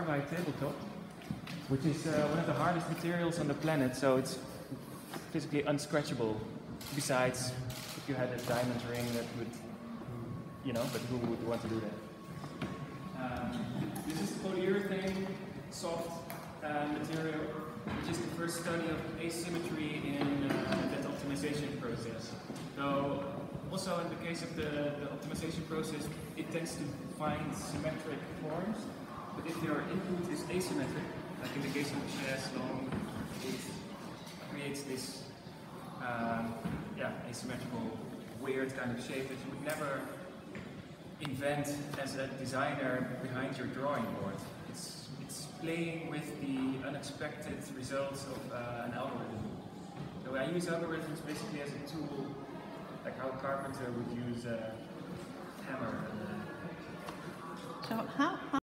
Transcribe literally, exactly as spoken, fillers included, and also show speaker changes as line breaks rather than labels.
carbide tabletop, which is uh, one of the hardest materials on the planet, so it's physically unscratchable. Besides, if you had a diamond ring, that would, you know, but who would want to do that? Um, this is polyurethane, soft uh, material, which is the first study of asymmetry in uh, that optimization process. So, also in the case of the, the optimization process, it tends to find symmetric forms, but if your input is asymmetric, like in the case of the chaise longue, it creates this um, yeah, asymmetrical, weird kind of shape that you would never invent as a designer behind your drawing board. It's, it's playing with the unexpected results of uh, an algorithm. So I use algorithms basically as a tool, like how a carpenter would use a hammer.
So how? how